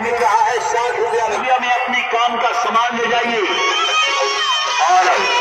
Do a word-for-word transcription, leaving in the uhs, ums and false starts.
मिल रहा है साठ रुपया रुपया में अपनी काम का सामान ले जाइए। और